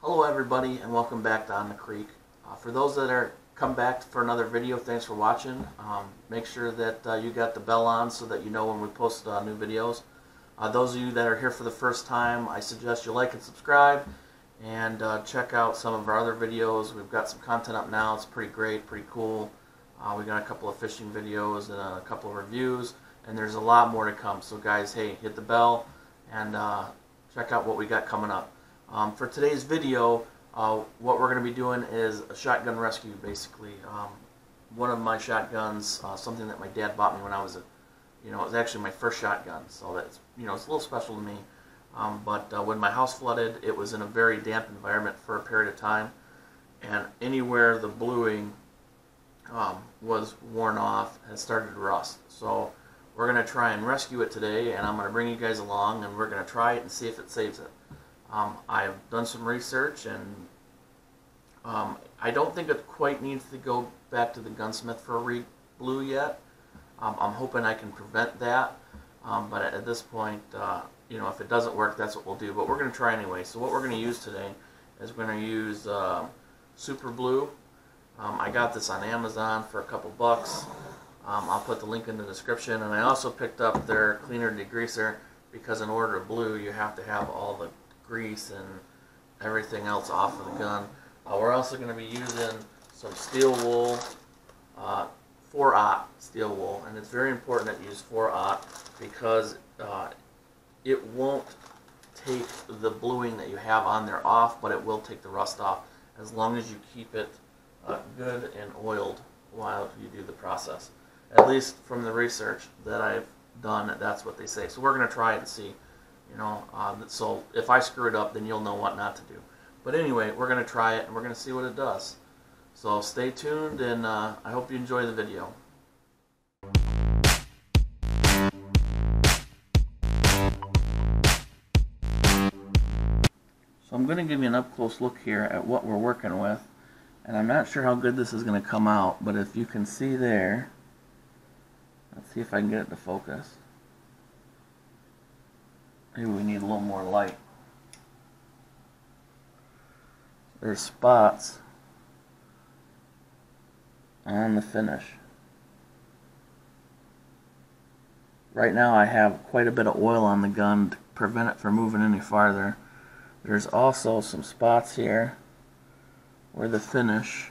Hello everybody and welcome back to On the Creek. For those that are come back for another video, thanks for watching. Make sure that you got the bell on so that you know when we post new videos. Those of you that are here for the first time, I suggest you like and subscribe and check out some of our other videos. We've got some content up now. It's pretty great, pretty cool. We got a couple of fishing videos and a couple of reviews, and there's a lot more to come. So guys, hey, hit the bell and check out what we got coming up. For today's video, what we're going to be doing is a shotgun rescue, basically. One of my shotguns, something that my dad bought me when I was it was actually my first shotgun, so that's, it's a little special to me. But when my house flooded, it was in a very damp environment for a period of time, and anywhere the bluing was worn off has started to rust. So we're going to try and rescue it today, and I'm going to bring you guys along, and we're going to try it and see if it saves it. I've done some research, and I don't think it quite needs to go back to the gunsmith for a re-blue yet. I'm hoping I can prevent that, but at this point, if it doesn't work, that's what we'll do. But we're going to try anyway. So what we're going to use today is we're going to use Super Blue. I got this on Amazon for a couple bucks. I'll put the link in the description, and I also picked up their cleaner degreaser, because in order to blue, you have to have all the grease and everything else off of the gun. We're also going to be using some steel wool, 4/0 steel wool, and it's very important that you use 4/0 because it won't take the bluing that you have on there off, but it will take the rust off as long as you keep it good and oiled while you do the process. At least from the research that I've done, that's what they say. So we're going to try it and see. So if I screw it up, then you'll know what not to do. But anyway, we're going to try it and we're going to see what it does. So stay tuned, and I hope you enjoy the video. So I'm going to give you an up-close look here at what we're working with. And I'm not sure how good this is going to come out, but if you can see there, let's see if I can get it to focus. Maybe we need a little more light. There's spots on the finish. Right now I have quite a bit of oil on the gun to prevent it from moving any farther. There's also some spots here where the finish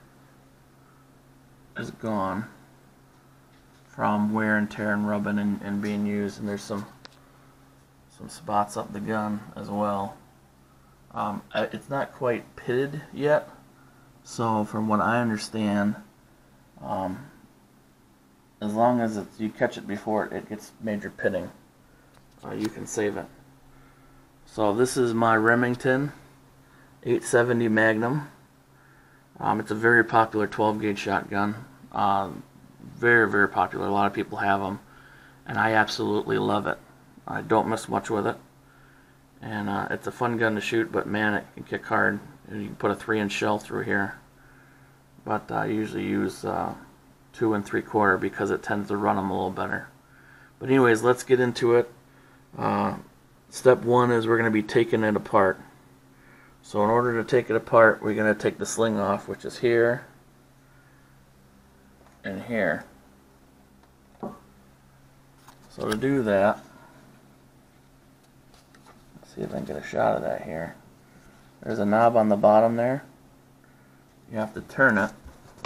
is gone from wear and tear and rubbing and being used, and there's some spots up the gun as well. It's not quite pitted yet, so from what I understand, as long as you catch it before it gets major pitting, you can save it. So this is my Remington 870 Magnum. It's a very popular 12-gauge shotgun. Very, very popular. A lot of people have them, and I absolutely love it. I don't miss much with it, and it's a fun gun to shoot, but man, it can kick hard. You can put a 3-inch shell through here, but I usually use 2 3/4 because it tends to run them a little better. But anyways, let's get into it. Step one is we're going to be taking it apart. So in order to take it apart, we're going to take the sling off, which is here and here. So to do that, see if I can get a shot of that here. There's a knob on the bottom there. You have to turn it.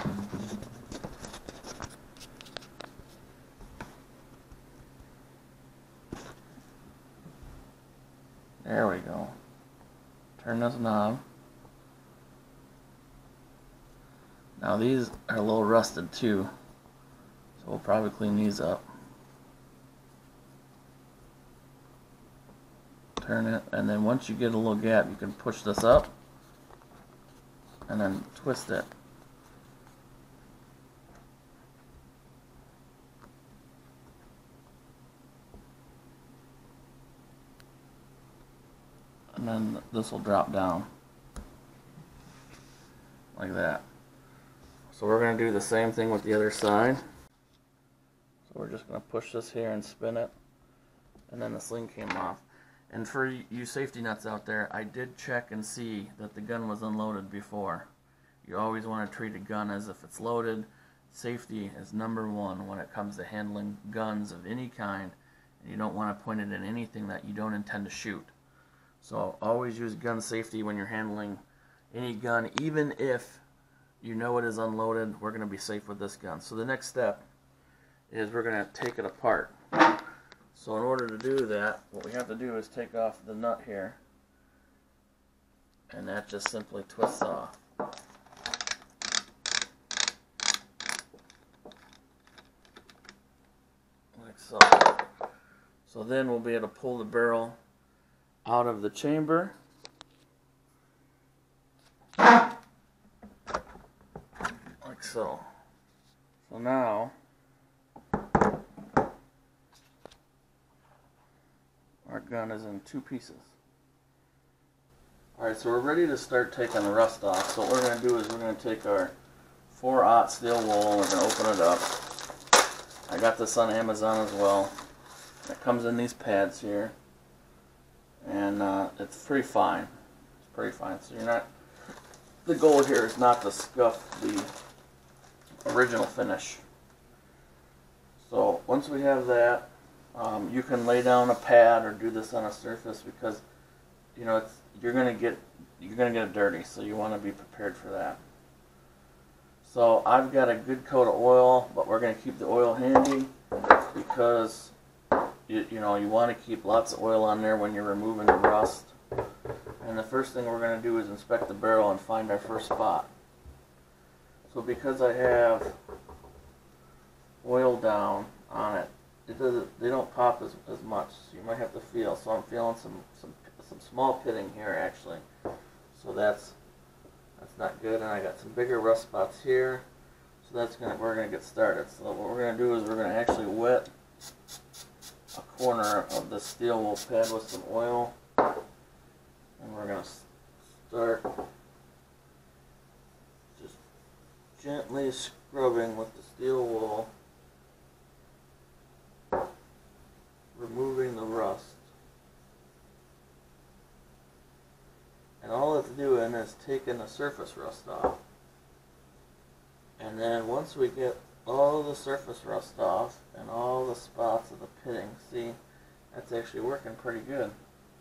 There we go. Turn this knob. Now these are a little rusted too, so we'll probably clean these up. Turn it, and then once you get a little gap, you can push this up and then twist it. And then this will drop down like that. So we're going to do the same thing with the other side. So we're just going to push this here and spin it, and then the sling came off. And for you safety nuts out there, I did check and see that the gun was unloaded before. You always want to treat a gun as if it's loaded. Safety is #1 when it comes to handling guns of any kind. And you don't want to point it in anything that you don't intend to shoot. So always use gun safety when you're handling any gun, even if you know it is unloaded. We're going to be safe with this gun. So the next step is we're going to take it apart. So in order to do that, what we have to do is take off the nut here, and that just simply twists off. Like so. So then we'll be able to pull the barrel out of the chamber. Like so. So now our gun is in 2 pieces. Alright, so we're ready to start taking the rust off. So what we're going to do is we're going to take our 4/0 steel wool and we're going to open it up. I got this on Amazon as well. It comes in these pads here. And it's pretty fine. It's pretty fine. So you're not, the goal here is not to scuff the original finish. So once we have that, you can lay down a pad or do this on a surface because you know you're gonna get it dirty, so you want to be prepared for that. So I've got a good coat of oil, but we're gonna keep the oil handy because you know you want to keep lots of oil on there when you're removing the rust. And the first thing we're gonna do is inspect the barrel and find our first spot. So because I have oil down on it, they don't pop as much. So you might have to feel. So I'm feeling some small pitting here actually. So that's not good. And I got some bigger rust spots here. So we're gonna get started. So what we're gonna do is we're gonna actually wet a corner of the steel wool pad with some oil, and we're gonna start just gently scrubbing with the steel wool, removing the rust. And all it's doing is taking the surface rust off. And then once we get all the surface rust off and all the spots of the pitting, see, that's actually working pretty good.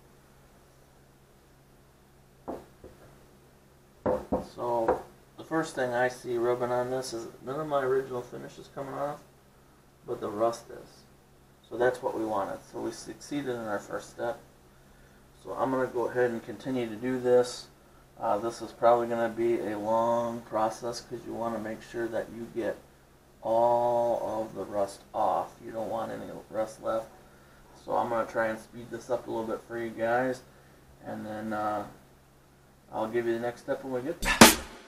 So the first thing I see rubbing on this is none of my original finish is coming off, but the rust is. So that's what we wanted. So we succeeded in our first step. So I'm going to go ahead and continue to do this. This is probably going to be a long process because you want to make sure that you get all of the rust off. You don't want any rust left. So I'm going to try and speed this up a little bit for you guys, and then I'll give you the next step when we get there.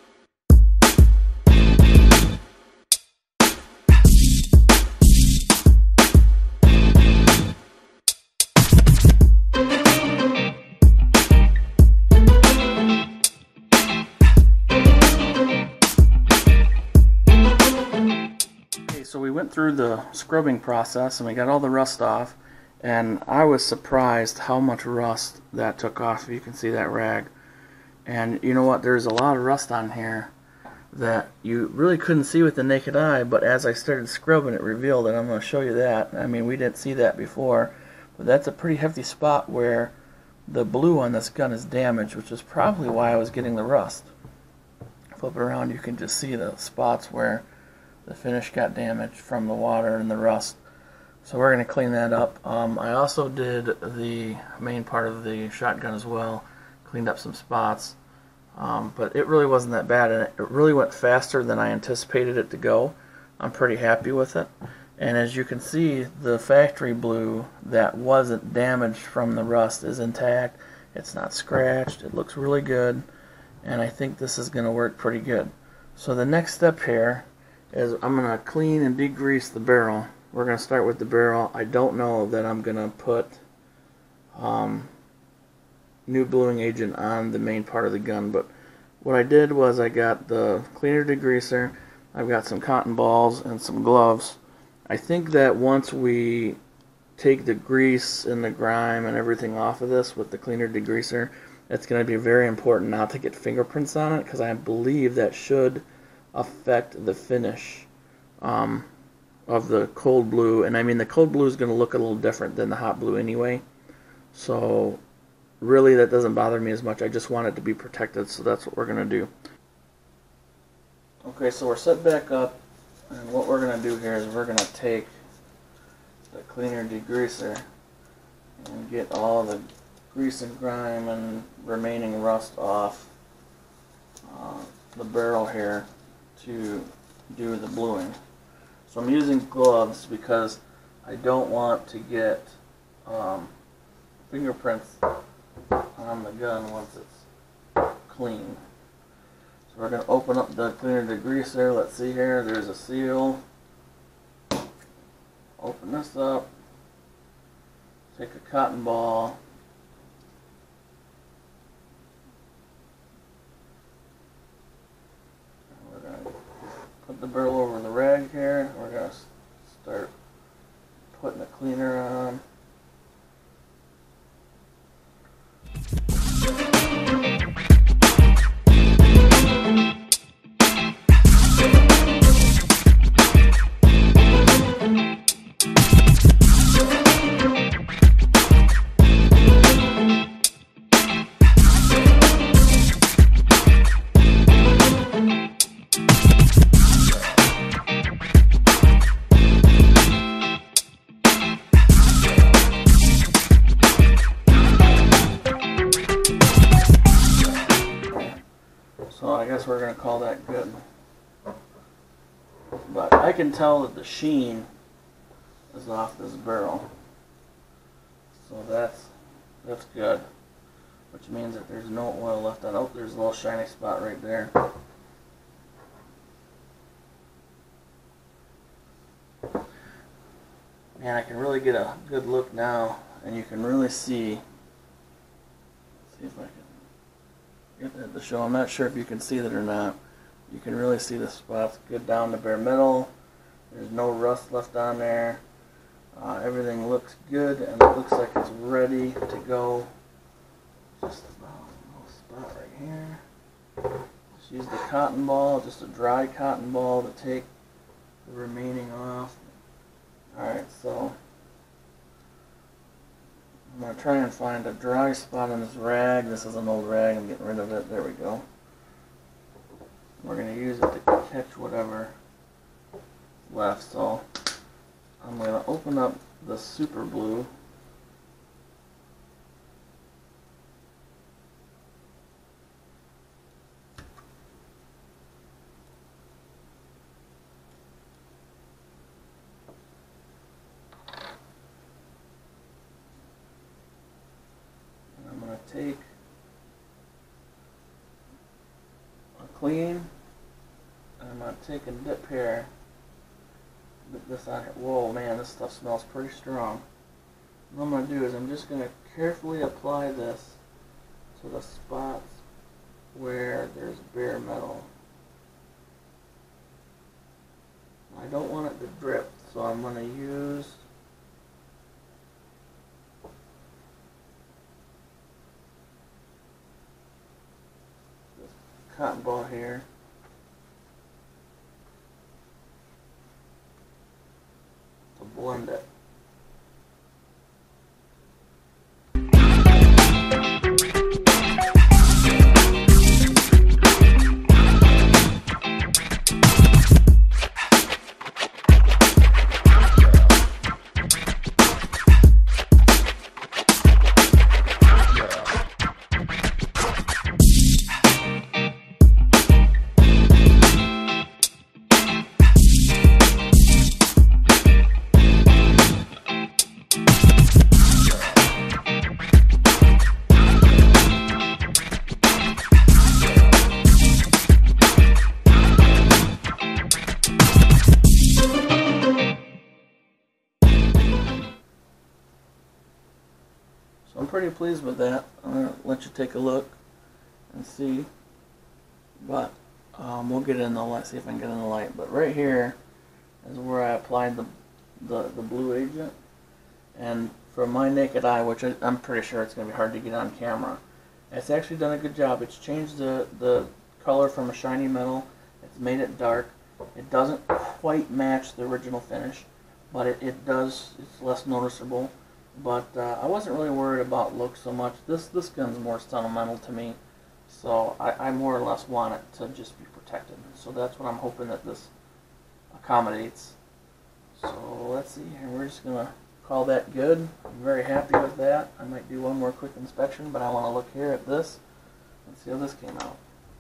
So we went through the scrubbing process and we got all the rust off, and I was surprised how much rust that took off. You can see that rag, and you know what, there's a lot of rust on here that you really couldn't see with the naked eye, but as I started scrubbing it revealed it. I'm going to show you that. I mean, we didn't see that before, but that's a pretty hefty spot where the blue on this gun is damaged, which is probably why I was getting the rust. Flip it around, you can just see the spots where the finish got damaged from the water and the rust. So we're going to clean that up. I also did the main part of the shotgun as well, cleaned up some spots, but it really wasn't that bad, and it really went faster than I anticipated it to go. I'm pretty happy with it. And as you can see, the factory blue that wasn't damaged from the rust is intact. It's not scratched. It looks really good, and I think this is going to work pretty good. So the next step here is I'm going to clean and degrease the barrel. We're going to start with the barrel. I don't know that I'm going to put new bluing agent on the main part of the gun, but what I did was I got the cleaner degreaser, I've got some cotton balls and some gloves. I think that once we take the grease and the grime and everything off of this with the cleaner degreaser, it's going to be very important not to get fingerprints on it, because I believe that should affect the finish of the cold blue. And I mean, the cold blue is going to look a little different than the hot blue anyway, so really that doesn't bother me as much. I just want it to be protected, so that's what we're going to do. Okay, so we're set back up, and what we're going to do here is we're going to take the cleaner degreaser and get all the grease and grime and remaining rust off the barrel here to do the bluing. So I'm using gloves because I don't want to get fingerprints on the gun once it's clean. So we're going to open up the cleaner degreaser. Let's see here, there's a seal. Open this up, take a cotton ball, and we're going to put the barrel over the rag here. We're going to start putting the cleaner on. So I guess we're going to call that good. But I can tell that the sheen is off this barrel. So that's good. Which means that there's no oil left on. Oh, there's a little shiny spot right there. Man, I can really get a good look now, and you can really see. Let's see if I can get that to show. I'm not sure if you can see that or not. You can really see the spots good down the bare middle. There's no rust left on there. Everything looks good, and it looks like it's ready to go. Just a little spot right here. Just use the cotton ball, just a dry cotton ball, to take the remaining off. Alright, so I'm going to try and find a dry spot on this rag. This is an old rag. I'm getting rid of it. There we go. We're going to use it to catch whatever left. So I'm going to open up the super blue. Take a clean, and I'm going to take a dip here, dip this on here. Whoa, man, this stuff smells pretty strong. What I'm going to do is I'm just going to carefully apply this to the spots where there's bare metal. I don't want it to drip, so I'm going to use cotton ball here. To blend it. So I'm pretty pleased with that. I'm going to let you take a look and see. But we'll get in the light, see if I can get in the light. But right here is where I applied the blue agent. And from my naked eye, which I'm pretty sure it's going to be hard to get on camera, it's actually done a good job. It's changed the color from a shiny metal. It's made it dark. It doesn't quite match the original finish, but it does. It's less noticeable. But I wasn't really worried about look so much. This gun's more sentimental to me, so I more or less want it to just be protected. So that's what I'm hoping that this accommodates. So let's see here. We're just gonna call that good. I'm very happy with that. I might do one more quick inspection, but I want to look here at this and see how this came out.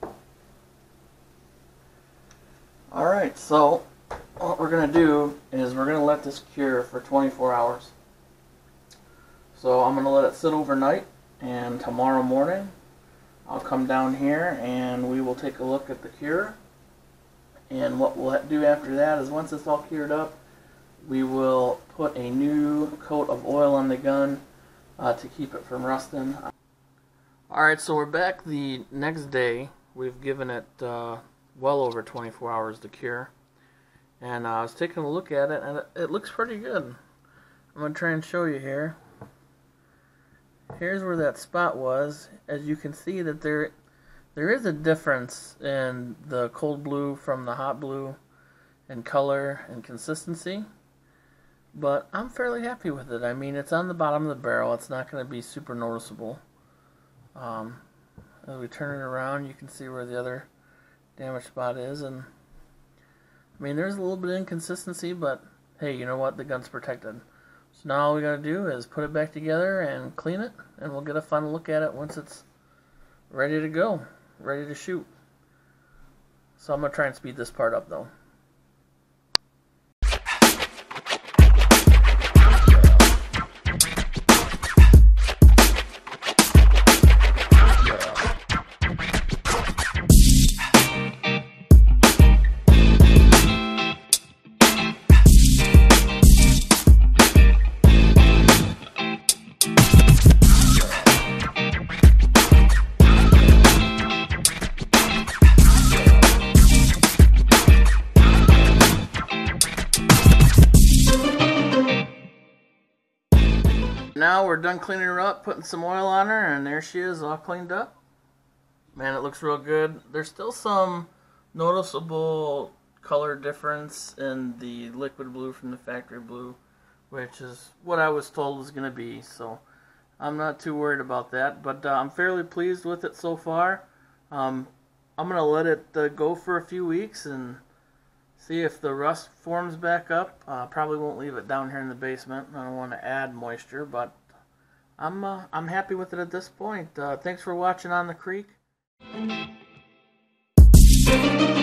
Alright, so what we're going to do is we're going to let this cure for 24 hours. So I'm going to let it sit overnight, and tomorrow morning I'll come down here and we will take a look at the cure. And what we'll do after that is, once it's all cured up, we will put a new coat of oil on the gun to keep it from rusting. Alright, so we're back the next day. We've given it well over 24 hours to cure, and I was taking a look at it, and it looks pretty good. I'm going to try and show you here. Here's where that spot was. As you can see, that there is a difference in the cold blue from the hot blue in color and consistency, but I'm fairly happy with it. I mean, it's on the bottom of the barrel. It's not going to be super noticeable. As we turn it around, you can see where the other damage spot is, and I mean, there's a little bit of inconsistency, but hey, you know what? The gun's protected. So now all we gotta do is put it back together and clean it, and we'll get a fun look at it once it's ready to go, ready to shoot. So I'm gonna try and speed this part up though. Now we're done cleaning her up, putting some oil on her, and there she is, all cleaned up. Man, it looks real good. There's still some noticeable color difference in the liquid blue from the factory blue, which is what I was told was going to be, so I'm not too worried about that, but I'm fairly pleased with it so far. I'm going to let it go for a few weeks and see if the rust forms back up. Probably won't leave it down here in the basement. I don't want to add moisture, but I'm happy with it at this point. Thanks for watching On the Creek.